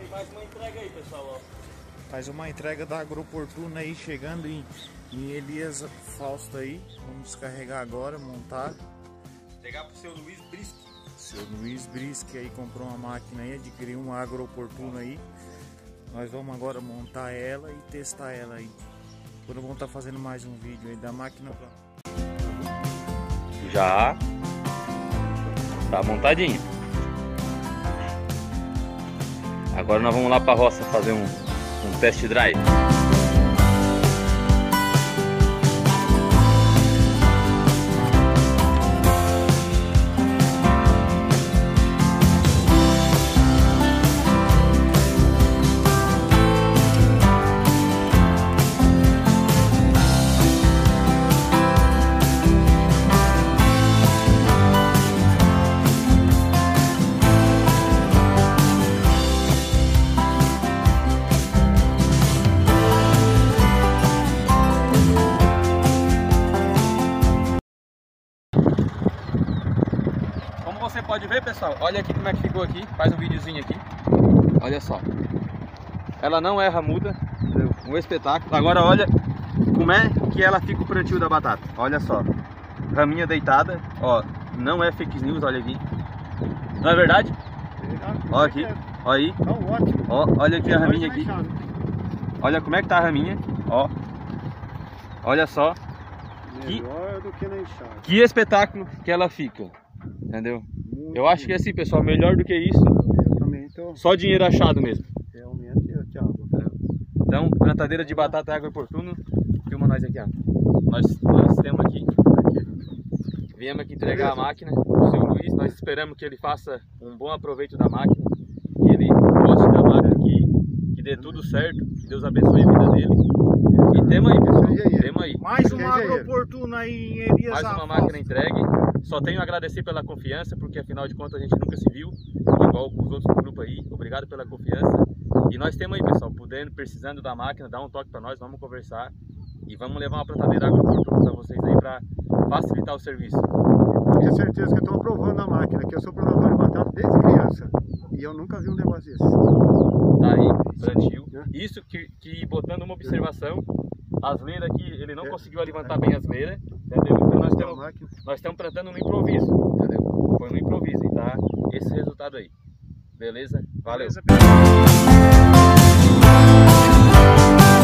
mais uma entrega aí, pessoal, ó. Faz uma entrega da Agroportuna aí, chegando em Elias Fausto aí. Vamos descarregar agora, montar. Entregar pro seu Luiz Brisque. Seu Luiz Brisque aí comprou uma máquina aí, adquiriu uma Agroportuna aí. Nós vamos agora montar ela e testar ela aí. Quando vamos estar fazendo mais um vídeo aí da máquina. Já tá montadinho. Agora nós vamos lá pra roça fazer um test drive. Você pode ver, pessoal, olha aqui como é que ficou aqui, faz um videozinho aqui, olha só, ela não erra muda, um espetáculo. Agora olha como é que ela fica o plantio da batata, olha só, raminha deitada, ó, não é fake news, olha aqui, não é verdade? Olha aqui, olha aí, ó, olha aqui a raminha aqui, olha como é que tá a raminha, ó, olha só, que espetáculo que ela fica. Entendeu? Eu acho que assim, pessoal, melhor do que isso, só dinheiro achado mesmo. Realmente, Thiago. Então, plantadeira de batata Agroportuna, filma nós aqui, ó. Nós temos aqui, viemos aqui entregar a máquina pro seu Luiz, nós esperamos que ele faça um bom aproveito da máquina, que ele goste da máquina, que dê tudo certo, que Deus abençoe a vida dele. E temos aí, pessoal, temos aí. Mais uma Agroportuna aí em Elias Mais uma máquina entregue. Só tenho a agradecer pela confiança, porque afinal de contas a gente nunca se viu, igual os outros do grupo aí. Obrigado pela confiança. E nós temos aí, pessoal, precisando da máquina, dá um toque para nós, vamos conversar. E vamos levar uma plantadeira Agroportuna para vocês aí, para facilitar o serviço. Eu tenho certeza que eu estou aprovando a máquina, que eu sou produtor de batata desde criança. E eu nunca vi um negócio desse. Tá aí, plantio. Isso que botando uma observação, as leiras aqui, ele não conseguiu levantar bem as leiras, entendeu? Então nós estamos plantando no improviso, entendeu? Foi no improviso e tá esse resultado aí. Beleza? Valeu! Beleza,